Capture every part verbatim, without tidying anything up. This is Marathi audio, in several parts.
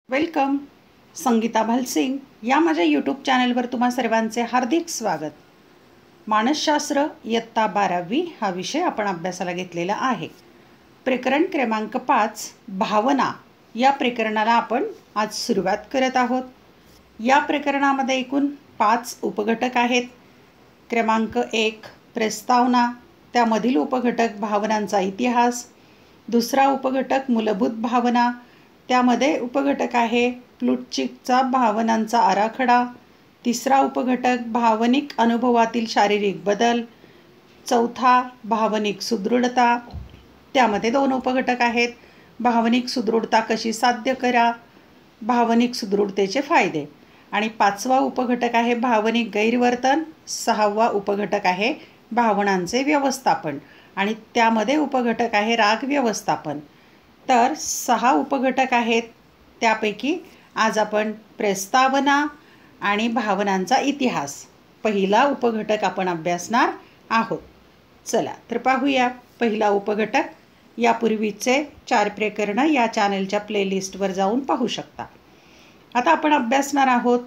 वेलकम. संगीता भालसिंग या माझ्या यूट्यूब चॅनलवर तुम्हा सर्वांचे हार्दिक स्वागत. मानसशास्त्र इयत्ता बारावी हा विषय आपण अभ्यासाला घेतलेला आहे. प्रकरण क्रमांक पाच भावना या प्रकरणाला आपण आज सुरुवात करत आहोत. या प्रकरणामध्ये एकूण पाच उपघटक आहेत. क्रमांक एक प्रस्तावना, त्यामधील उपघटक भावनांचा इतिहास. दुसरा उपघटक मूलभूत भावना, त्यामध्ये उपघटक आहे प्लूटचिकचा भावनांचा आराखडा. तिसरा उपघटक भावनिक अनुभवातील शारीरिक बदल. चौथा भावनिक सुदृढता, त्यामध्ये दोन उपघटक आहेत भावनिक सुदृढता कशी साध्य करा, भावनिक सुदृढतेचे फायदे. आणि पाचवा उपघटक आहे भावनिक गैरवर्तन. सहावा उपघटक आहे भावनांचे व्यवस्थापन आणि त्यामध्ये उपघटक आहे राग व्यवस्थापन. तर सहा उपघटक आहेत, त्यापैकी आज आपण प्रस्तावना आणि भावनांचा इतिहास पहिला उपघटक आपण अभ्यासणार आहोत. चला तर पाहूया पहिला उपघटक. यापूर्वीचे चार प्रकरणं या चॅनलच्या प्लेलिस्टवर जाऊन पाहू शकता. आता आपण अभ्यासणार आहोत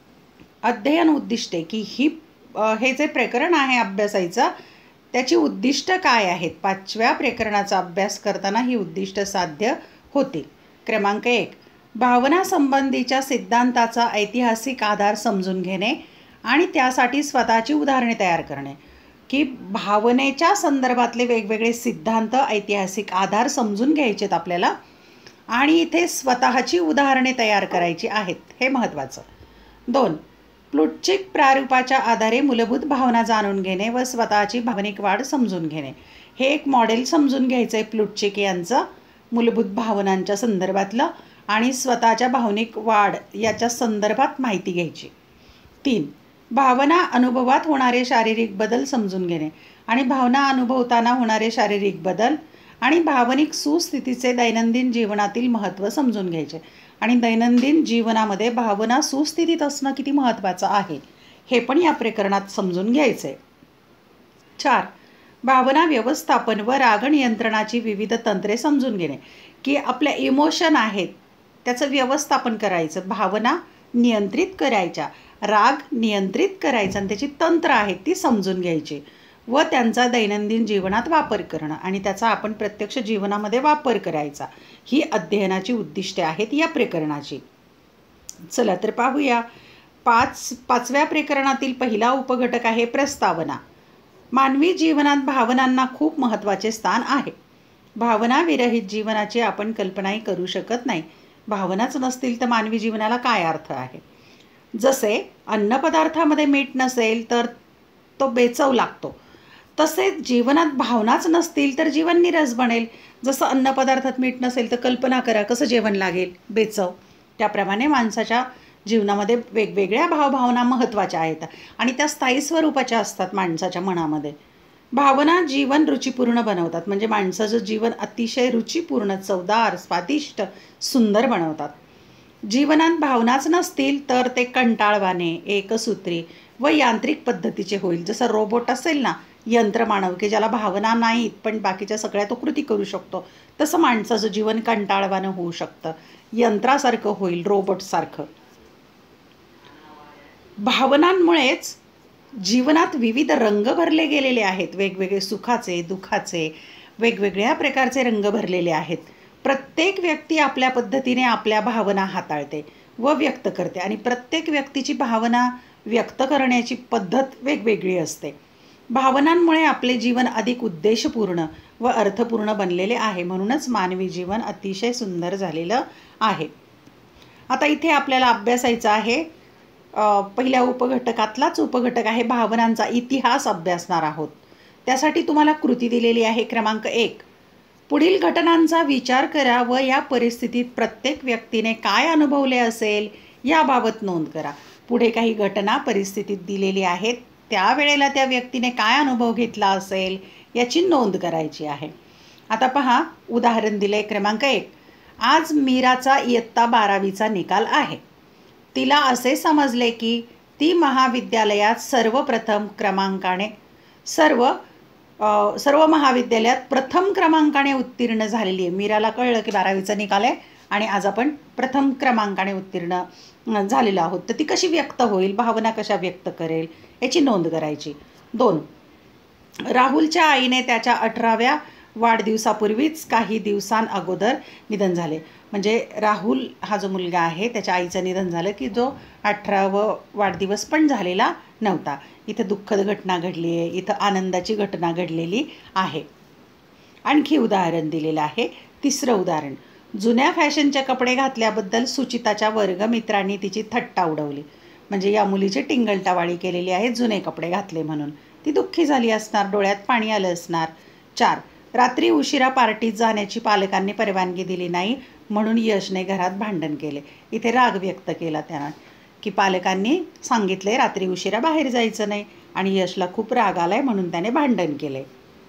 अध्ययन उद्दिष्टे, की ही हे जे प्रकरण आहे अभ्यासाचं त्याची उद्दिष्ट काय आहेत. पाचव्या प्रकरणाचा अभ्यास करताना ही उद्दिष्ट साध्य होतील. क्रमांक एक भावना संबंधीच्या सिद्धांताचा ऐतिहासिक आधार समजून घेणे आणि त्यासाठी स्वतःची उदाहरणे तयार करणे. की भावनेच्या संदर्भातले वेगवेगळे सिद्धांत ऐतिहासिक आधार समजून घ्यायचेत आपल्याला आणि इथे स्वतःची उदाहरणे तयार करायची आहेत, हे महत्त्वाचं. दोन प्लूटचिक प्रारूपाच्या आधारे मूलभूत भावना जाणून घेणे व स्वतःची भावनिक वाढ समजून घेणे. हे एक मॉडेल समजून घ्यायचं आहे प्लूटचिक यांचं मूलभूत भावनांच्या संदर्भातलं आणि स्वतःच्या भावनिक वाढ याच्या संदर्भात माहिती घ्यायची. तीन भावना अनुभवात होणारे शारीरिक बदल समजून घेणे आणि भावना अनुभवताना होणारे शारीरिक बदल आणि भावनिक सुस्थितीचे दैनंदिन जीवनातील महत्त्व समजून घ्यायचे. आणि दैनंदिन जीवनामध्ये भावना सुस्थितीत असणं किती महत्त्वाचं आहे हे पण या प्रकरणात समजून घ्यायचं आहे. चार भावना व्यवस्थापन व राग नियंत्रणाची विविध तंत्रे समजून घेणे. की आपल्या इमोशन आहेत त्याचं व्यवस्थापन करायचं, भावना नियंत्रित करायच्या, राग नियंत्रित करायचा आणि त्याची तंत्र आहेत ती समजून घ्यायची व त्यांचा दैनंदिन जीवनात वापर करणं आणि त्याचा आपण प्रत्यक्ष जीवनामध्ये वापर करायचा. ही अध्ययनाची उद्दिष्टे आहेत या प्रकरणाची. चला तर पाहूया. पाच पाचव्या प्रकरणातील पहिला उपघटक आहे प्रस्तावना. मानवी जीवनात भावनांना खूप महत्त्वाचे स्थान आहे. भावना विरहित जीवनाची आपण कल्पनाही करू शकत नाही. भावनाच नसतील तर मानवी जीवनाला काय अर्थ आहे. जसे अन्नपदार्थामध्ये मीठ नसेल तर तो बेचव लागतो, तसेच जीवनात भावनाच नसतील तर जीवन निरस बनेल. जसं अन्नपदार्थात मीठ नसेल तर कल्पना करा कसं जेवण लागेल, बेचव. त्याप्रमाणे माणसाच्या जीवनामध्ये वेगवेगळ्या भावभावना महत्त्वाच्या आहेत आणि त्या स्थायी स्वरूपाच्या असतात माणसाच्या मनामध्ये. भावना जीवन रुचिपूर्ण बनवतात, म्हणजे माणसाचं जीवन अतिशय रुचिपूर्ण, चवदार, स्वादिष्ट, सुंदर बनवतात. जीवनात भावनाच नसतील तर ते कंटाळवाणे, एकसूत्री व यांत्रिक पद्धतीचे होईल. जसं रोबोट असेल ना, यंत्रमानव की ज्याला भावना नाहीत पण बाकीच्या सगळ्या तो कृती करू शकतो, तसं माणसाचं जीवन कंटाळवाणं होऊ शकतं, यंत्रासारखं होईल, रोबोटसारखं. भावनांमुळेच जीवनात विविध रंग भरले गेलेले आहेत. वेगवेगळे सुखाचे, दुःखाचे, वेगवेगळ्या प्रकारचे रंग भरलेले आहेत. प्रत्येक व्यक्ती आपल्या पद्धतीने आपल्या भावना हाताळते व व्यक्त करते आणि प्रत्येक व्यक्तीची भावना व्यक्त करण्याची पद्धत वेगवेगळी असते. भावनांमुळे आपले जीवन अधिक उद्देशपूर्ण व अर्थपूर्ण बनलेले आहे. म्हणूनच मानवी जीवन अतिशय सुंदर झालेलं आहे. आता इथे आपल्याला अभ्यासायचं आहे पहिल्या उपघटकातलाच उपघटक आहे भावनांचा इतिहास अभ्यासणार आहोत. त्यासाठी तुम्हाला कृती दिलेली आहे क्रमांक एक. पुढील घटनांचा विचार करा व या परिस्थितीत प्रत्येक व्यक्तीने काय अनुभवले असेल याबाबत नोंद करा. पुढे काही घटना परिस्थितीत दिलेली आहेत, त्यावेळेला त्या व्यक्तीने काय अनुभव घेतला असेल याची नोंद करायची आहे. आता पहा उदाहरण दिले. क्रमांक एक. आज मीराचा इयत्ता बारावीचा निकाल आहे. तिला असे समजले की ती महाविद्यालयात सर्वप्रथम क्रमांकाने सर्व सर्व महाविद्यालयात प्रथम क्रमांकाने उत्तीर्ण झालेली आहे. मीराला कळलं की बारावीचा निकाल आहे आणि आज आपण प्रथम क्रमांकाने उत्तीर्ण झालेलो आहोत. तर ती कशी व्यक्त होईल, भावना कशा व्यक्त करेल याची नोंद करायची. दोन, राहुलच्या आईने त्याच्या अठराव्या वाढदिवसापूर्वीच काही दिवसांअगोदर निधन झाले. म्हणजे राहुल हा जो मुलगा आहे त्याच्या आईचं निधन झालं की जो अठरावं वाढदिवस पण झालेला नव्हता. इथं दुःखद घटना घडली आहे, इथं आनंदाची घटना घडलेली आहे. आणखी उदाहरण दिलेलं आहे. तिसरं उदाहरण, जुन्या फॅशनचे कपडे घातल्याबद्दल सुचिताच्या वर्गमित्रांनी तिची थट्टा उडवली. म्हणजे या मुलीची टिंगलटावाळी केलेली आहे जुने कपडे घातले म्हणून. ती दुःखी झाली असणार, डोळ्यात पाणी आलं असणार. चार, रात्री उशिरा पार्टीत जाण्याची पालकांनी परवानगी दिली नाही म्हणून यशने घरात भांडण केले. इथे राग व्यक्त केला त्यानं की पालकांनी सांगितले रात्री उशिरा बाहेर जायचं नाही आणि यशला खूप राग आलाय म्हणून त्याने भांडण केले.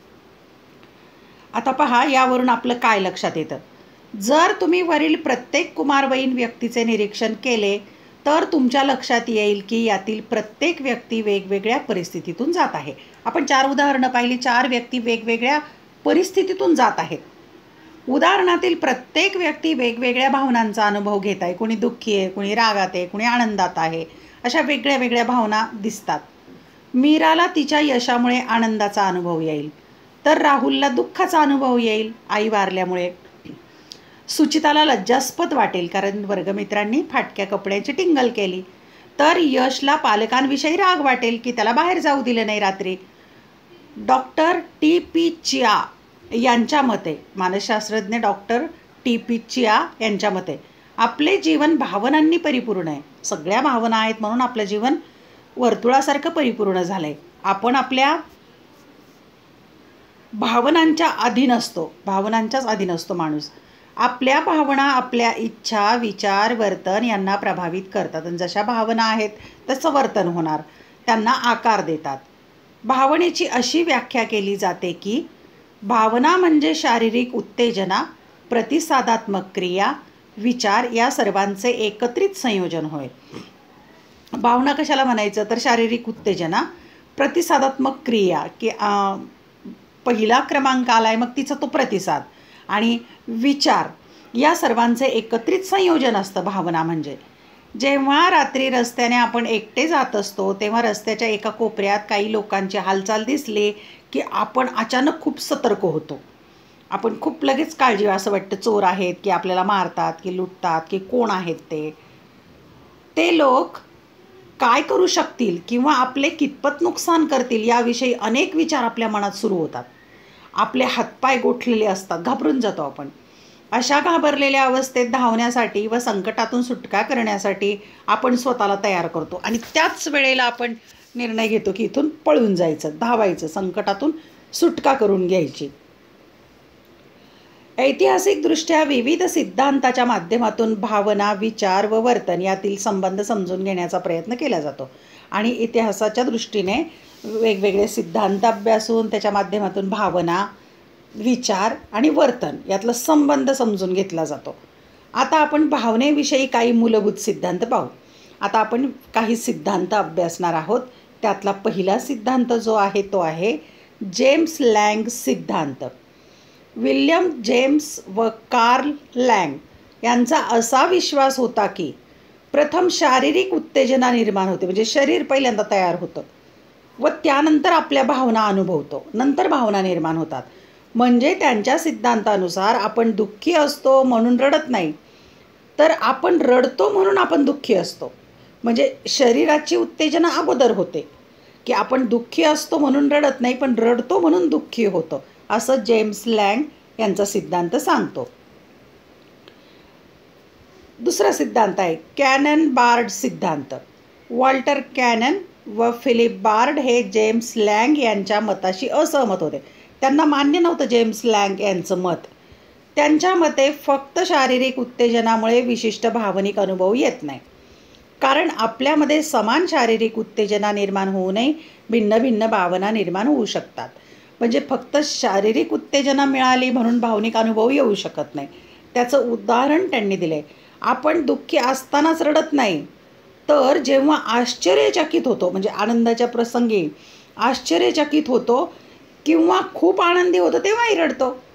आता पहा, यावरून आपलं काय लक्षात येतं. जर तुम्ही वरील प्रत्येक कुमारवयीन व्यक्तीचे निरीक्षण केले तर तुमच्या लक्षात येईल की यातील प्रत्येक व्यक्ती वेगवेगळ्या परिस्थितीतून जात आहे. आपण चार उदाहरणं पाहिली, चार व्यक्ती वेगवेगळ्या परिस्थितीतून जात आहेत. उदाहरणातील प्रत्येक व्यक्ती वेगवेगळ्या भावनांचा अनुभव घेत आहे. कोणी दुःखी आहे, कोणी रागात आहे, कोणी आनंदात आहे. अशा वेगळ्या वेगळ्या भावना दिसतात. मीराला तिच्या यशामुळे आनंदाचा अनुभव येईल, तर राहुलला दुःखाचा अनुभव येईल आई वारल्यामुळे. सुचिताला लज्जास्पद वाटेल कारण वर्गमित्रांनी फाटक्या कपड्याची टिंगल केली, तर यशला पालकांविषयी राग वाटेल की त्याला बाहेर जाऊ दिलं नाही रात्री. डॉक्टर टी पी चिया यांच्या मते, मानसशास्त्रज्ञ डॉक्टर टी पी चिया यांच्या मते, आपले जीवन भावनांनी परिपूर्ण आहे. सगळ्या भावना आहेत म्हणून आपलं जीवन वर्तुळासारखं परिपूर्ण झालं आहे. आपण आपल्या भावनांच्या अधीन असतो, भावनांच्याच अधीन असतो माणूस. आपल्या भावना आपल्या इच्छा, विचार, वर्तन यांना प्रभावित करतात आणि जशा भावना आहेत तसं वर्तन होणार, त्यांना आकार देतात. भावनेची अशी व्याख्या केली जाते की भावना म्हणजे शारीरिक उत्तेजना, प्रतिसादात्मक क्रिया, विचार या सर्वांचे एकत्रित संयोजन होय. भावना कशाला म्हणायचं तर शारीरिक उत्तेजना, प्रतिसादात्मक क्रिया की पहिला क्रमांक आलाय मग तिचा तो प्रतिसाद, आणि विचार या सर्वांचे एकत्रित संयोजन असतं भावना म्हणजे. जेव्हा रात्री रस्त्याने आपण एकटे जात असतो तेव्हा रस्त्याच्या एका कोपऱ्यात काही लोकांची हालचाल दिसली की आपण अचानक खूप सतर्क होतो. आपण खूप लगेच काळजी, असं वाटतं चोर आहेत की आपल्याला मारतात की लुटतात की कोण आहेत ते ते लोक काय करू शकतील किंवा आपले कितपत नुकसान करतील याविषयी अनेक विचार आपल्या मनात सुरू होतात. आपले हातपाय गोठलेले असतात, घाबरून जातो आपण. अशा घाबरलेल्या अवस्थेत धावण्यासाठी व संकटातून सुटका करण्यासाठी आपण स्वतःला तयार करतो आणि त्याच वेळेला आपण निर्णय घेतो की इथून पळून जायचं, धावायचं, संकटातून सुटका करून घ्यायची. ऐतिहासिकदृष्ट्या विविध सिद्धांताच्या माध्यमातून भावना, विचार व वर्तन यातील संबंध समजून घेण्याचा प्रयत्न केला जातो आणि इतिहासाच्या दृष्टीने वेगवेगळे सिद्धांत अभ्यासून त्याच्या माध्यमातून भावना, विचार आणि वर्तन यातला संबंध समजून घेतला जातो. आता आपण भावनेविषयी काही मूलभूत सिद्धांत पाहू. आता आपण काही सिद्धांत अभ्यासणार आहोत. त्यातला पहिला सिद्धांत जो आहे तो आहे जेम्स लँग सिद्धांत. विल्यम जेम्स व कार्ल लँग यांचा असा विश्वास होता की प्रथम शारीरिक उत्तेजना निर्माण होते, म्हणजे शरीर पहिल्यांदा तयार होतं व त्यानंतर आपल्या भावना अनुभवतो, नंतर भावना निर्माण होतात. म्हणजे त्यांच्या सिद्धांतानुसार आपण दुःखी असतो म्हणून रडत नाही, तर आपण रडतो म्हणून आपण दुःखी असतो. म्हणजे शरीराची उत्तेजना अगोदर होते की आपण दुःखी असतो म्हणून रडत नाही, पण रडतो म्हणून दुःखी होतं, असं जेम्स लँग यांचा सिद्धांत सांगतो. दुसरा सिद्धांत आहे कॅनन बार्ड सिद्धांत. वॉल्टर कॅनन व फिलिप बार्ड हे जेम्स लँग यांच्या मताशी असहमत होते. त्यांना मान्य नव्हतं जेम्स लँग यांचं मत. त्यांच्या मते फक्त शारीरिक उत्तेजनामुळे विशिष्ट भावनिक अनुभव येत नाही, कारण आपल्यामध्ये समान शारीरिक उत्तेजना निर्माण होऊनही भिन्न भिन्न भावना निर्माण होऊ शकतात. म्हणजे फक्त शारीरिक उत्तेजना मिळाली म्हणून भावनिक अनुभव येऊ शकत नाही. त्याचं उदाहरण त्यांनी दिले. आपण दुःखी असतानाच रडत नाही, तर जेव्हा आश्चर्यचकित होतो, म्हणजे आनंदाच्या प्रसंगी आश्चर्यचकित होतो किंवा खूप आनंदी होतो तेव्हाही रडतो.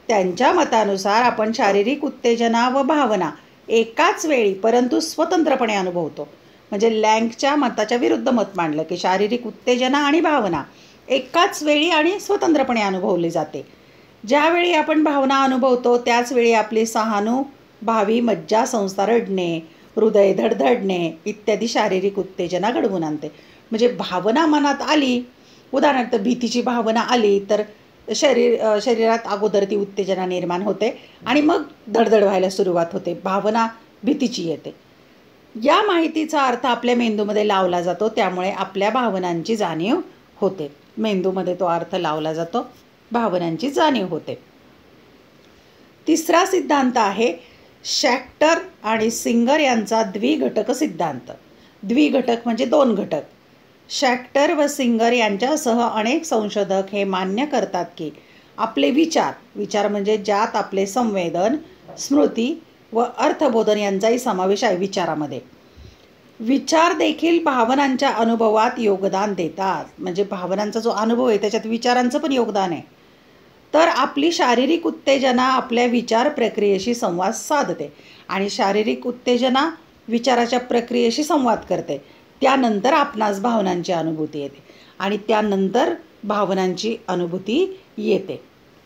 त्यांच्या मतानुसार आपण शारीरिक उत्तेजना व भावना एकाच वेळी परंतु स्वतंत्रपणे अनुभवतो. म्हणजे लँगच्या मताच्या विरुद्ध मत मांडलं की शारीरिक उत्तेजना आणि भावना एकाच वेळी आणि स्वतंत्रपणे अनुभवली जाते. ज्यावेळी आपण भावना अनुभवतो त्याचवेळी आपली सहानुभूती मज्जा संस्था रडणे, हृदय धडधडणे इत्यादी शारीरिक उत्तेजना घडवून आणते. म्हणजे भावना मनात आली, उदाहरणार्थ भीतीची भावना आली तर शरीर शरीरात अगोदर ती उत्तेजना निर्माण होते आणि मग धडधड व्हायला सुरुवात होते, भावना भीतीची येते. या माहितीचा अर्थ आपल्या मेंदूमध्ये लावला जातो, त्यामुळे आपल्या भावनांची जाणीव होते. मेंदूमध्ये तो अर्थ लावला जातो, भावनांची जाणीव होते. तिसरा सिद्धांत आहे शॅक्टर आणि सिंगर यांचा द्विघटक सिद्धांत. द्विघटक म्हणजे दोन घटक. शॅक्टर व सिंगर यांच्यासह अनेक संशोधक हे मान्य करतात की आपले विचार विचार म्हणजे ज्यात आपले संवेदन, स्मृती व अर्थबोधन यांचाही समावेश आहे विचारामध्ये. विचार देखील भावनांच्या अनुभवात योगदान देतात. म्हणजे भावनांचा जो अनुभव आहे त्याच्यात विचारांचं पण योगदान आहे. तर आपली शारीरिक उत्तेजना आपल्या विचार प्रक्रियेशी संवाद साधते आणि शारीरिक उत्तेजना विचाराच्या प्रक्रियेशी संवाद करते. त्यानंतर आपणास भावनांची अनुभूती येते आणि त्यानंतर भावनांची अनुभूती येते.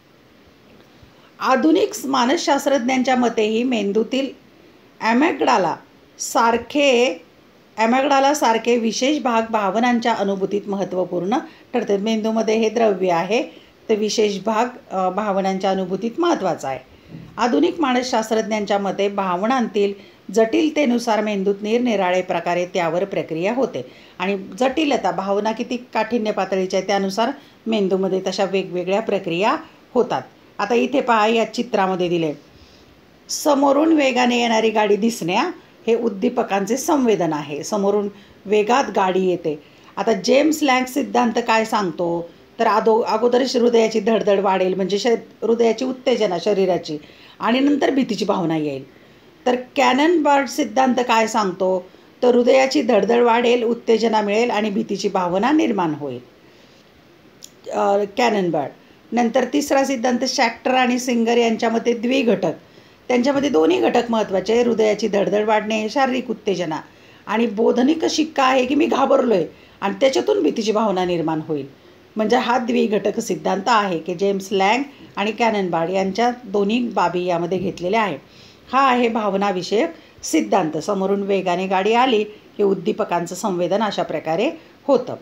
आधुनिक मानसशास्त्रज्ञांच्या मतेही मेंदूतील ॲमेग्डाला सारखे ॲमेग्डाला सारखे विशेष भाग भावनांच्या अनुभूतीत महत्त्वपूर्ण ठरतात. मेंदूमध्ये हे द्रव्य आहे, ते विशेष भाग भावनांच्या अनुभूतीत महत्त्वाचा आहे. आधुनिक मानसशास्त्रज्ञांच्या मते भावनांतील जटिलतेनुसार मेंदूत निरनिराळे प्रकारे त्यावर प्रक्रिया होते आणि जटिलता भावना किती काठिण्य पातळीच्या आहे त्यानुसार मेंदूमध्ये तशा वेगवेगळ्या प्रक्रिया होतात. आता इथे पहा, या चित्रामध्ये दिले समोरून वेगाने येणारी गाडी दिसणे हे उद्दीपकांचे संवेदन आहे. समोरून वेगात गाडी येते. आता जेम्स लँग सिद्धांत काय सांगतो तर अदो अगोदरच हृदयाची धडधड वाढेल म्हणजे श हृदयाची उत्तेजना शरीराची आणि नंतर भीतीची भावना येईल. तर कॅननबर्ग सिद्धांत काय सांगतो तर हृदयाची धडधड वाढेल, उत्तेजना मिळेल आणि भीतीची भावना निर्माण होईल. कॅननबर्ग. नंतर तिसरा सिद्धांत शॅक्टर आणि सिंगर यांच्यामध्ये द्विघटक. त्यांच्यामध्ये दोन्ही घटक महत्त्वाचे आहे. हृदयाची धडधड वाढणे, शारीरिक उत्तेजना आणि बोधनिक शिक्का आहे की मी घाबरलो आहे आणि त्याच्यातून भीतीची भावना निर्माण होईल. म्हणजे हा द्विघटक सिद्धांत आहे की जेम्स लँग आणि कॅननबर्ग यांच्या दोन्ही बाबी यामध्ये घेतलेल्या आहे. हा आहे भावनाविषयक सिद्धांत. समोरून वेगाने गाडी आली हे उद्दीपकांचं संवेदन अशा प्रकारे होतं.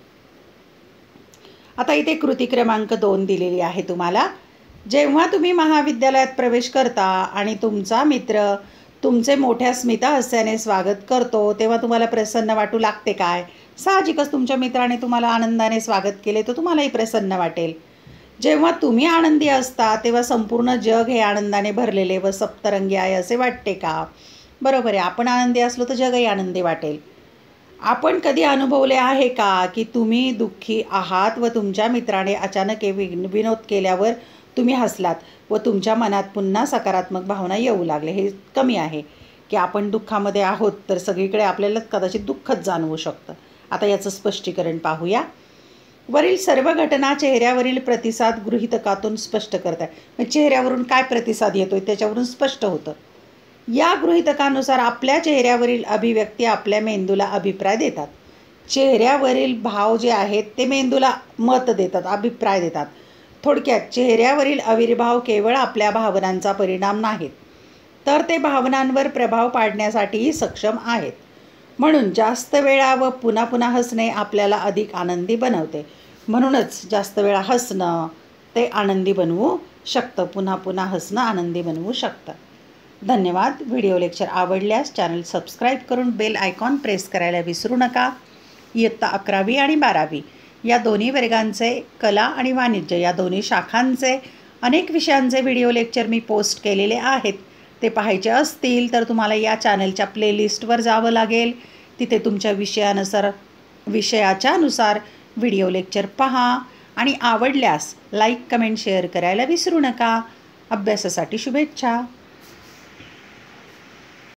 आता इथे कृती क्रमांक दोन दिलेली आहे तुम्हाला. जेव्हा तुम्ही महाविद्यालयात प्रवेश करता आणि तुमचा मित्र तुमचे मोठ्या स्मितहास्याने स्वागत करतो तेव्हा तुम्हाला प्रसन्न वाटू लागते काय? साहजिकच तुमच्या मित्राने तुम्हाला आनंदाने स्वागत केले तर तुम्हालाही प्रसन्न वाटेल. जेव्हा तुम्ही आनंदी असता तेव्हा संपूर्ण जग हे आनंदाने भरलेले व सप्तरंगी आहे असे वाटते का? बरोबर आहे. आपण आनंदी असलो तर जगही आनंदी वाटेल. आपण कधी अनुभवले आहे का की तुम्ही दुःखी आहात व तुमच्या मित्राने अचानक विनोद केल्यावर तुम्ही हसलात व तुमच्या मनात पुन्हा सकारात्मक भावना येऊ लागले? हे कमी आहे की आपण दुःखामध्ये आहोत तर सगळीकडे आपल्याला कदाचित दुःखच जाणवू शकतं. आता याचं स्पष्टीकरण पाहूया. वरील सर्व घटना चेहऱ्यावरील प्रतिसाद गृहीतकातून स्पष्ट करतात. म्हणजे चेहऱ्यावरून काय प्रतिसाद येतोय त्याच्यावरून स्पष्ट होतं. या गृहीतकानुसार आपल्या चेहऱ्यावरील अभिव्यक्ती आपल्या मेंदूला अभिप्राय देतात. चेहऱ्यावरील भाव जे आहेत ते मेंदूला मत देतात, अभिप्राय देतात. थोडक्यात चेहऱ्यावरील आविर्भाव केवळ आपल्या भावनांचा परिणाम नाहीत तर ते भावनांवर प्रभाव पाडण्यासाठीही सक्षम आहेत. म्हणून जास्त वेळा व पुन्हा पुन्हा हसणे आपल्याला अधिक आनंदी बनवते. म्हणूनच जास्त वेळा हसणं ते आनंदी बनवू शकतं. पुन्हा पुन्हा हसणं आनंदी बनवू शकतं. धन्यवाद. व्हिडिओ लेक्चर आवडल्यास चॅनल सबस्क्राईब करून बेल आयकॉन प्रेस करायला विसरू नका. इयत्ता अकरावी आणि बारावी या दोन्ही वर्गांचे कला आणि वाणिज्य या दोन्ही शाखांचे अनेक विषयांचे व्हिडिओ लेक्चर मी पोस्ट केलेले आहेत. ते पाहायचे असतील तर तुम्हाला या चॅनलच्या प्लेलिस्टवर जावं लागेल. तिथे तुमच्या विषयानुसार विषयाच्यानुसार व्हिडिओ लेक्चर पहा आणि आवडल्यास लाईक, कमेंट, शेअर करायला विसरू नका. अभ्यासासाठी शुभेच्छा.